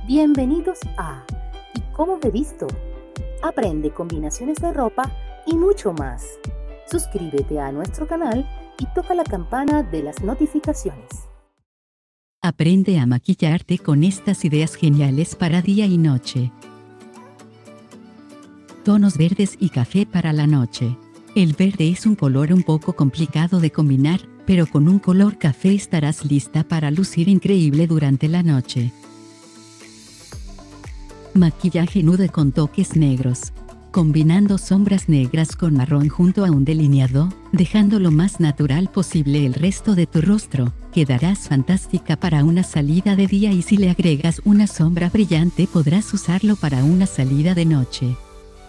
Bienvenidos a ¿Y cómo me visto? Aprende combinaciones de ropa y mucho más. Suscríbete a nuestro canal y toca la campana de las notificaciones. Aprende a maquillarte con estas ideas geniales para día y noche. Tonos verdes y café para la noche. El verde es un color un poco complicado de combinar, pero con un color café estarás lista para lucir increíble durante la noche. Maquillaje nude con toques negros. Combinando sombras negras con marrón junto a un delineado, dejando lo más natural posible el resto de tu rostro, quedarás fantástica para una salida de día y si le agregas una sombra brillante podrás usarlo para una salida de noche.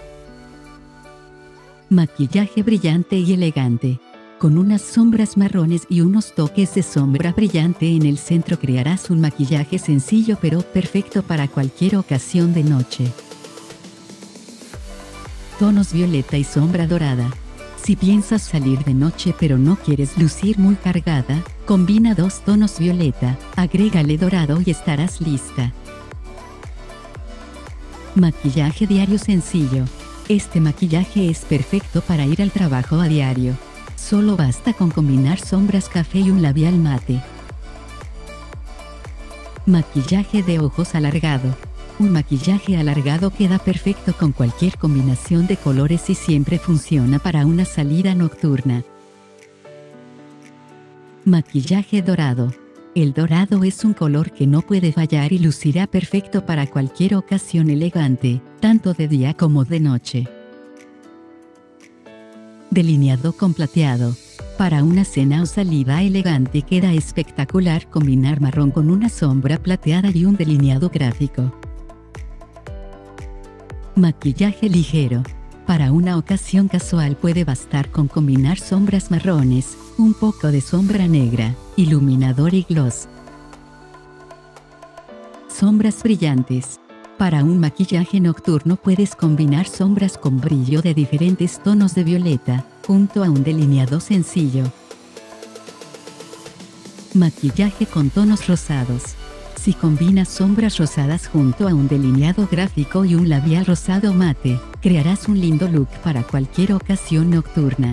Maquillaje brillante y elegante. Con unas sombras marrones y unos toques de sombra brillante en el centro crearás un maquillaje sencillo pero perfecto para cualquier ocasión de noche. Tonos violeta y sombra dorada. Si piensas salir de noche pero no quieres lucir muy cargada, combina dos tonos violeta, agrégale dorado y estarás lista. Maquillaje diario sencillo. Este maquillaje es perfecto para ir al trabajo a diario. Solo basta con combinar sombras café y un labial mate. Maquillaje de ojos alargado. Un maquillaje alargado queda perfecto con cualquier combinación de colores y siempre funciona para una salida nocturna. Maquillaje dorado. El dorado es un color que no puede fallar y lucirá perfecto para cualquier ocasión elegante, tanto de día como de noche. Delineado con plateado. Para una cena o salida elegante queda espectacular combinar marrón con una sombra plateada y un delineado gráfico. Maquillaje ligero. Para una ocasión casual puede bastar con combinar sombras marrones, un poco de sombra negra, iluminador y gloss. Sombras brillantes. Para un maquillaje nocturno puedes combinar sombras con brillo de diferentes tonos de violeta, junto a un delineado sencillo. Maquillaje con tonos rosados. Si combinas sombras rosadas junto a un delineado gráfico y un labial rosado mate, crearás un lindo look para cualquier ocasión nocturna.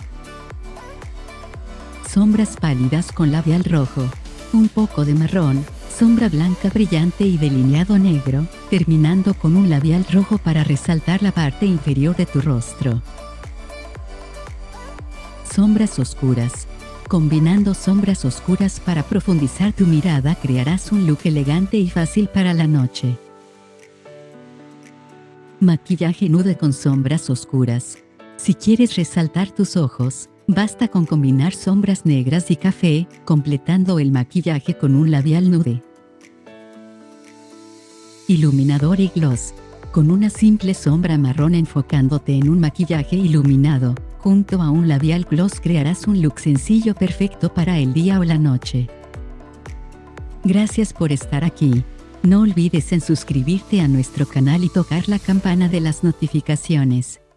Sombras pálidas con labial rojo. Un poco de marrón, sombra blanca brillante y delineado negro, terminando con un labial rojo para resaltar la parte inferior de tu rostro. Sombras oscuras. Combinando sombras oscuras para profundizar tu mirada crearás un look elegante y fácil para la noche. Maquillaje nude con sombras oscuras. Si quieres resaltar tus ojos, basta con combinar sombras negras y café, completando el maquillaje con un labial nude. Iluminador y gloss. Con una simple sombra marrón enfocándote en un maquillaje iluminado, junto a un labial gloss crearás un look sencillo perfecto para el día o la noche. Gracias por estar aquí. No olvides en suscribirte a nuestro canal y tocar la campana de las notificaciones.